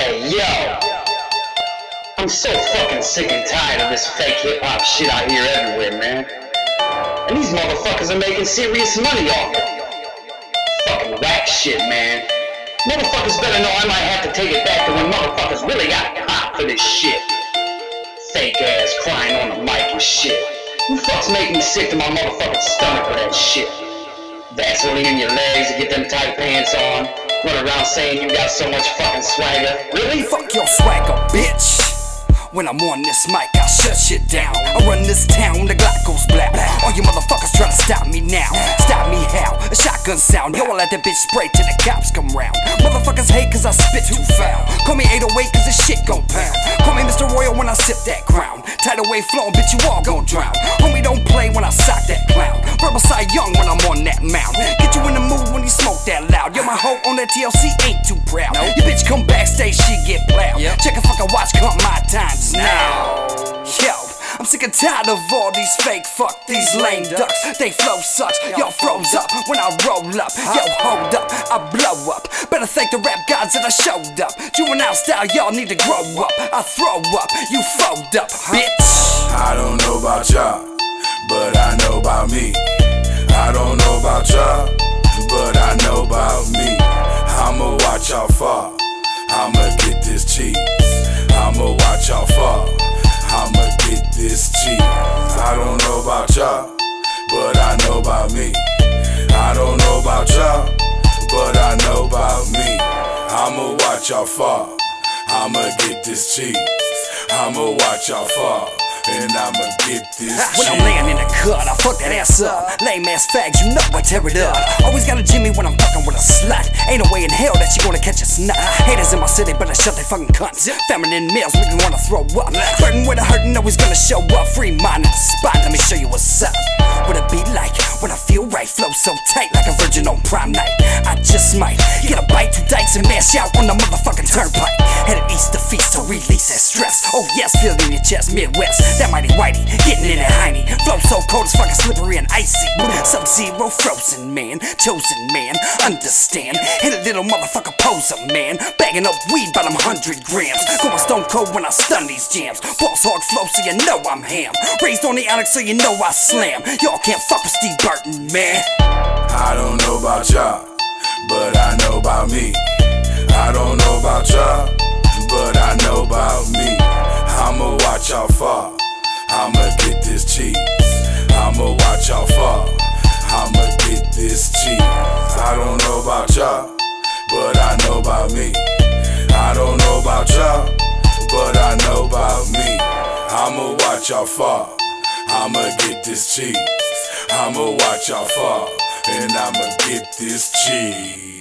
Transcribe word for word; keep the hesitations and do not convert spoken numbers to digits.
Hey, yo! I'm so fucking sick and tired of this fake hip-hop shit I hear everywhere, man. And these motherfuckers are making serious money off it. Fucking whack shit, man. Motherfuckers better know I might have to take it back to when motherfuckers really got caught for this shit. Fake ass crying on the mic and shit. You fucks make me sick to my motherfucking stomach for that shit. Vaseline in your legs to get them tight pants on. Run around saying you got so much fucking swagger. Really? Fuck your swagger, bitch. When I'm on this mic, I shut shit down. I run this town when the Glock goes black. All you motherfuckers trying to stop me now. Stop me how? A shotgun sound. Yo, I let that bitch spray till the cops come round. Motherfuckers hate cause I spit too foul. Call me eight oh eight cause this shit gon' pound. Call me Mister Royal when I sip that crown. Tidal wave flowing, bitch, you all gon' drown. Homie, don't play when I sock that clown. Verbal side young when I'm on that mound. Get you in the mood when you smoke that loud. Yo, my hoe on that T L C ain't too proud. Your bitch come backstage, she get plowed. Check a fucking watch, come my time now. Yo, I'm sick and tired of all these fake fuck, these lame ducks. They flow such, y'all froze up when I roll up. Yo, hold up, I blow up. Better thank the rap gods that I showed up. Juvenile style, y'all need to grow up. I throw up, you fold up, bitch. I don't know about y'all, but I know about me. I don't know about y'all, but I know about me. I'ma watch y'all fall, I'ma get this cheese. I'ma watch y'all fall, I'ma get this cheese. I don't know about y'all, but I know about me. I don't know about y'all, but I know about me. I'ma watch y'all fall, I'ma get this cheese. I'ma watch y'all fall, and I'ma get this When cheese. I'm laying in the cut, I fuck that ass up. Lame ass fags, you know I tear it up. Always got a Jimmy when I'm fucking with a slut. Ain't no way in hell that she gonna catch a snot. Haters in my city, better shut they fucking cunts. Feminine males make me wanna throw up. Burton with a hurtin', always gonna show up. Free mind in the spot, let me show you what's up. What it be like when I feel right. Flow so tight like a virgin on prime night. I just might get a bite to dikes and mash out on the motherfucking turnpike. Headed east to feast to release that stress. Oh yes, feel it in your chest, Midwest. That mighty whitey, getting in it hiney. Flow so cold it's fucking slippery and icy. Sub-zero frozen man, chosen man, understand. Hit a little motherfucker poser man. Bagging up weed by them hundred grams. Going stone cold when I stun these jams. Boss hog flow so you know I'm ham. Raised on the onyx so you know I slam. Y'all can't fuck with Steve Burton, man. I don't know about y'all, but I know about me. I don't know about y'all, but I know about me. I'ma watch y'all fall, I'ma get this cheese. I'ma watch y'all fall, I'ma get this cheese. I don't know about y'all, but I know about me. I don't know about y'all, but I know about me. I'ma watch y'all fall, I'ma get this cheese. I'ma watch y'all fall, and I'ma get this cheese.